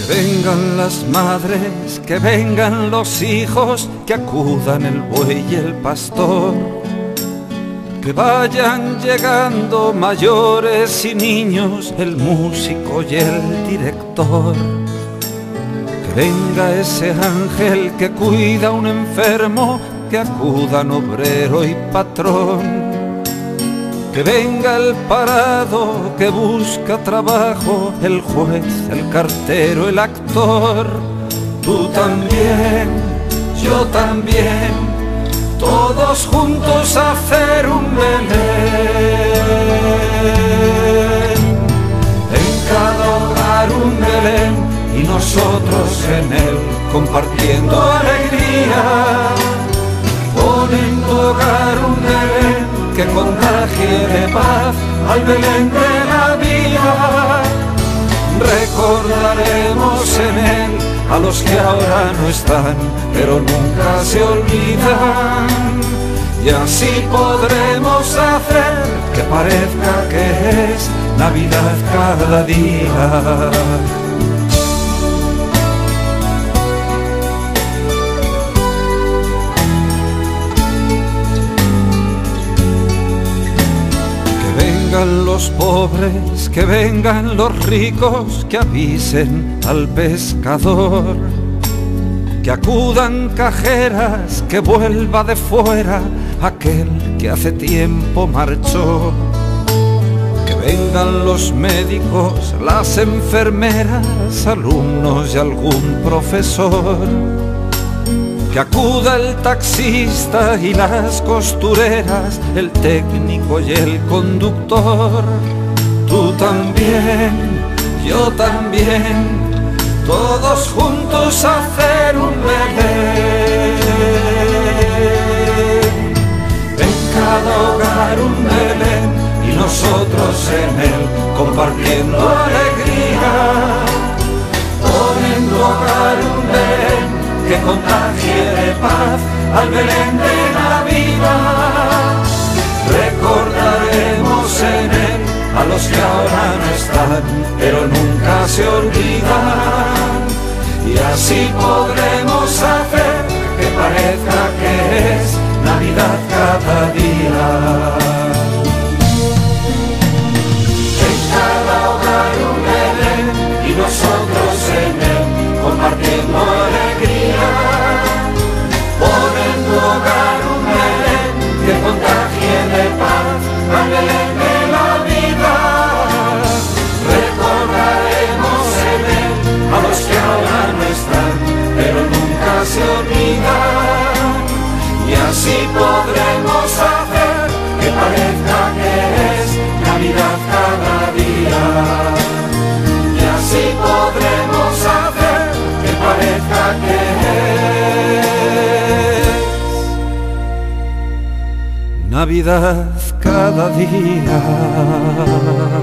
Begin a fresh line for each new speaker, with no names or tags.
vengan las madres, que vengan los hijos, que acudan el buey y el pastor, que vayan llegando mayores y niños, el músico y el director, que venga ese ángel que cuida a un enfermo, que acudan obrero y patrón, que venga el parado que busca trabajo, el juez, el cartero, el actor. Tú también, yo también, todos juntos a hacer un Belén. En cada hogar un Belén y nosotros en él compartiendo alegría. Pon en tu hogar un Belén que contagie de paz al Belén de la vida. Recordaremos en él a los que ahora no están, pero nunca se olvidan. Y así podremos hacer que parezca que es Navidad cada día. Que vengan los pobres, que vengan los ricos, que avisen al pescador, que acudan cajeras, que vuelva de fuera aquel que hace tiempo marchó, que vengan los médicos, las enfermeras, alumnos y algún profesor, que acuda el taxista y las costureras, el técnico y el conductor. Tú también, yo también, todos juntos a hacer un Belén. En cada hogar un Belén y nosotros en él compartiendo alegría. Pon en tu hogar un Belén que contagie de paz al Belén de la vida. Recordaremos en él a los que ahora no están, pero nunca se olvidan. Y así podremos hacer que parezca que es Navidad cada día. En cada hogar un Belén y nosotros en él compartiendo alegría. Pon en tu hogar un Belén que contagie de paz al Belén de la vida. Recordaremos en él a los que ahora no están, pero nunca se olvidan. Y así podremos hacer que parezca que es Navidad cada día. Y así podremos hacer que parezca que es Navidad cada día.